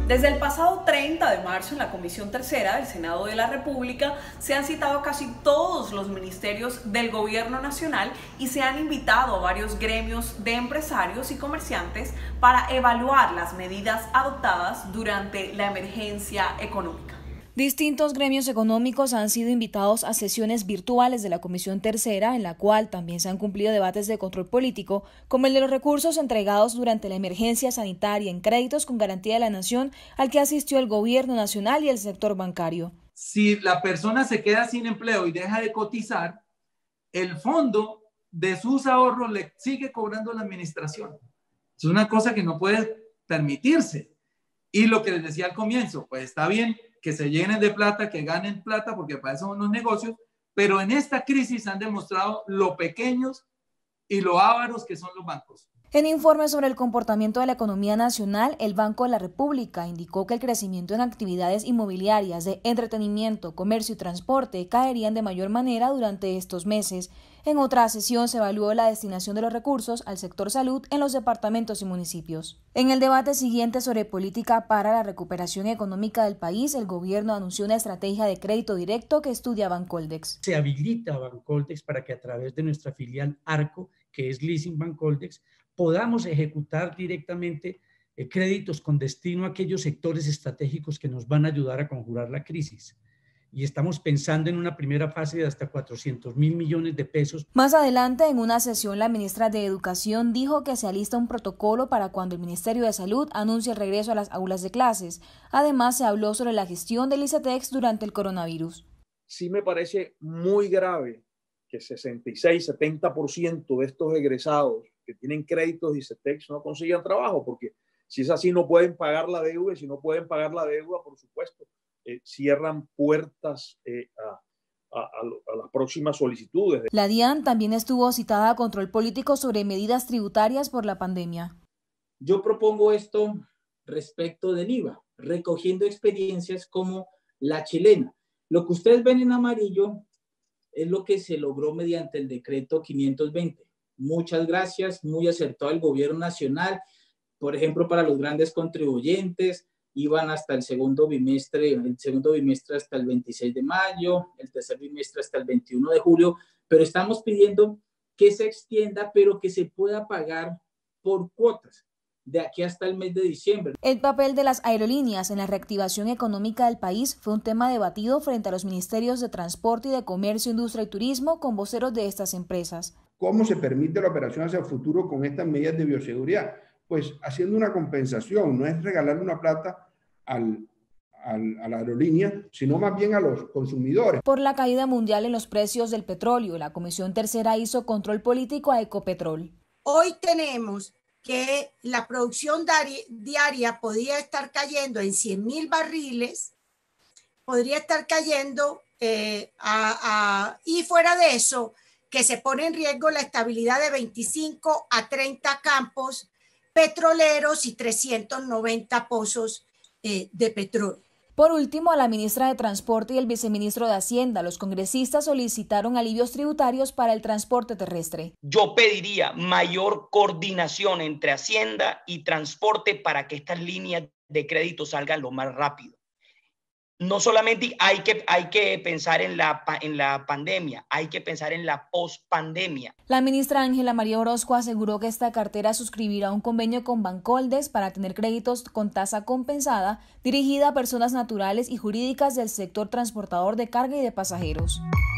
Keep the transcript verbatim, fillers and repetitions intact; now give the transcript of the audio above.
Desde el pasado treinta de marzo en la Comisión Tercera del Senado de la República se han citado casi todos los ministerios del Gobierno Nacional y se han invitado a varios gremios de empresarios y comerciantes para evaluar las medidas adoptadas durante la emergencia económica. Distintos gremios económicos han sido invitados a sesiones virtuales de la Comisión Tercera, en la cual también se han cumplido debates de control político, como el de los recursos entregados durante la emergencia sanitaria en créditos con garantía de la nación, al que asistió el Gobierno Nacional y el sector bancario. Si la persona se queda sin empleo y deja de cotizar, el fondo de sus ahorros le sigue cobrando la administración. Es una cosa que no puede permitirse. Y lo que les decía al comienzo, pues está bien que se llenen de plata, que ganen plata, porque para eso son los negocios, pero en esta crisis han demostrado lo pequeños y lo ávaros que son los bancos. En informe sobre el comportamiento de la economía nacional, el Banco de la República indicó que el crecimiento en actividades inmobiliarias de entretenimiento, comercio y transporte caerían de mayor manera durante estos meses. En otra sesión se evaluó la destinación de los recursos al sector salud en los departamentos y municipios. En el debate siguiente sobre política para la recuperación económica del país, el gobierno anunció una estrategia de crédito directo que estudia Bancoldex. Se habilita a Bancoldex para que a través de nuestra filial Arco, que es Leasing Bancoldex, podamos ejecutar directamente eh, créditos con destino a aquellos sectores estratégicos que nos van a ayudar a conjurar la crisis. Y estamos pensando en una primera fase de hasta cuatrocientos mil millones de pesos. Más adelante, en una sesión, la ministra de Educación dijo que se alista un protocolo para cuando el Ministerio de Salud anuncie el regreso a las aulas de clases. Además, se habló sobre la gestión del ICETEX durante el coronavirus. Sí me parece muy grave que sesenta y seis, setenta por ciento de estos egresados que tienen créditos de ICETEX no consigan trabajo, porque si es así no pueden pagar la deuda, y si no pueden pagar la deuda, por supuesto, eh, cierran puertas eh, a, a, a las próximas solicitudes. La DIAN también estuvo citada a control político sobre medidas tributarias por la pandemia. Yo propongo esto respecto del I V A, recogiendo experiencias como la chilena. Lo que ustedes ven en amarillo es lo que se logró mediante el decreto quinientos veinte. Muchas gracias, muy acertado el gobierno nacional. Por ejemplo, para los grandes contribuyentes, iban hasta el segundo bimestre, el segundo bimestre hasta el veintiséis de mayo, el tercer bimestre hasta el veintiuno de julio, pero estamos pidiendo que se extienda, pero que se pueda pagar por cuotas de aquí hasta el mes de diciembre. El papel de las aerolíneas en la reactivación económica del país fue un tema debatido frente a los ministerios de Transporte y de Comercio, Industria y Turismo con voceros de estas empresas. ¿Cómo se permite la operación hacia el futuro con estas medidas de bioseguridad? Pues haciendo una compensación, no es regalarle una plata al, al, a la aerolínea, sino más bien a los consumidores. Por la caída mundial en los precios del petróleo, la Comisión Tercera hizo control político a Ecopetrol. Hoy tenemos que la producción diaria podría estar cayendo en cien mil barriles, podría estar cayendo eh, a, a, y fuera de eso, que se pone en riesgo la estabilidad de veinticinco a treinta campos petroleros y trescientos noventa pozos eh, de petróleo. Por último, a la ministra de Transporte y el viceministro de Hacienda, los congresistas solicitaron alivios tributarios para el transporte terrestre. Yo pediría mayor coordinación entre Hacienda y Transporte para que estas líneas de crédito salgan lo más rápido. No solamente hay que, hay que pensar en la, en la pandemia, hay que pensar en la pospandemia. La ministra Ángela María Orozco aseguró que esta cartera suscribirá un convenio con Bancoldex para tener créditos con tasa compensada dirigida a personas naturales y jurídicas del sector transportador de carga y de pasajeros.